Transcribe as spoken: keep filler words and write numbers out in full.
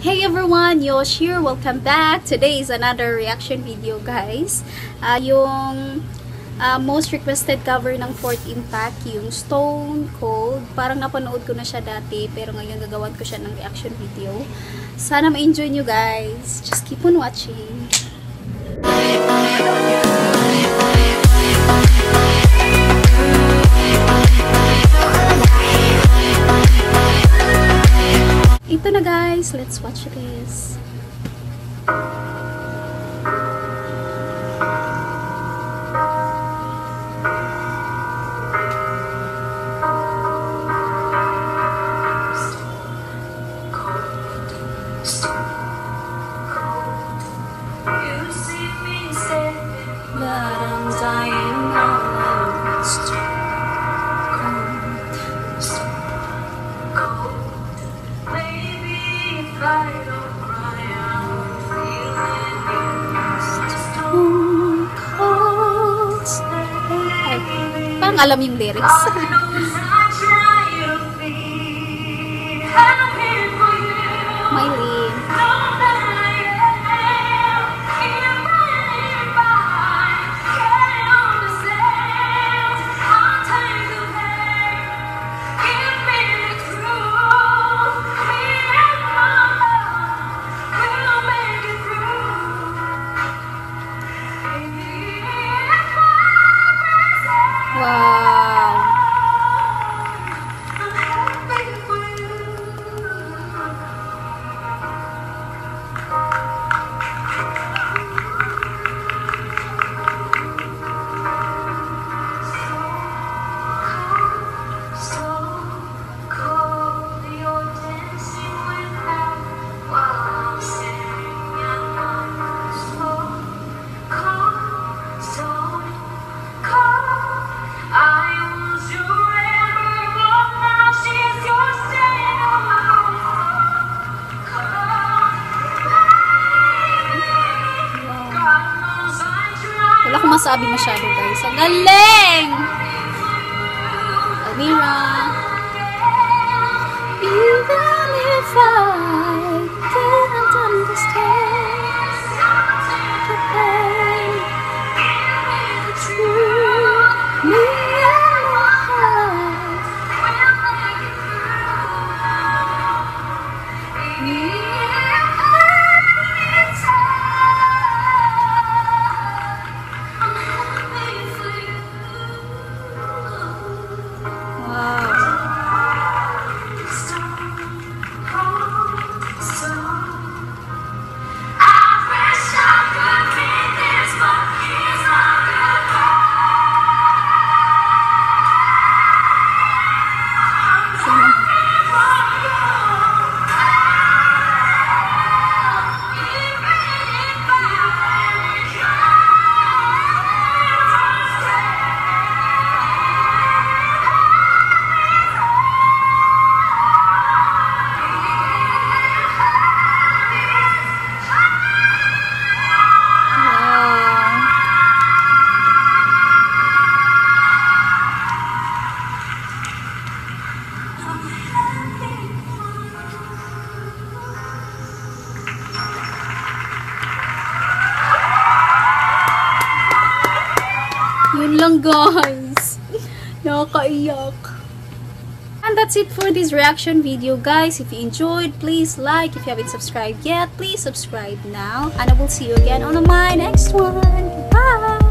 Hey everyone, Yosh here. Welcome back. Today is another reaction video, guys. Uh, yung uh, most requested cover ng fourth Impact, yung Stone Cold. Parang napanood ko na siya dati, pero ngayon gagawan ko siya ng reaction video. Sana ma-enjoy nyo, guys. Just keep on watching. Ito na, guys, let's watch this. Parang alam yung lyrics. Miley. Wala akong masabi masyado, guys. Ang galing! Almira. Even if I can't understand the pain, it's you, me and my heart. Yun lang, guys. Nakakaiyak. And that's it for this reaction video, guys. If you enjoyed, please like. If you haven't subscribed yet, please subscribe now. And I will see you again on my next one. Bye!